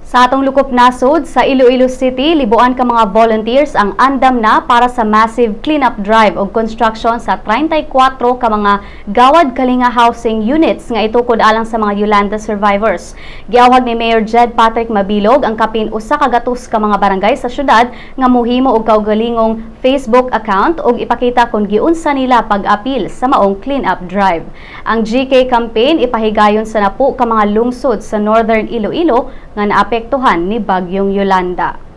Sa atong lukop nasod sa Iloilo City, libuan ka mga volunteers ang andam na para sa massive cleanup drive o construction sa 34 ka mga gawad kalinga housing units nga itukod alang sa mga Yolanda survivors. Giawhag ni Mayor Jed Patrick Mabilog ang kapin usa ka gatos ka mga barangay sa syudad nga mohimo og kaugalingong Facebook account ug ipakita kung giunsa nila pag-apil sa maong cleanup drive. Ang GK campaign ipahigayon sa napo ka mga lungsod sa Northern Iloilo nga naapektuhan ni Bagyong Yolanda.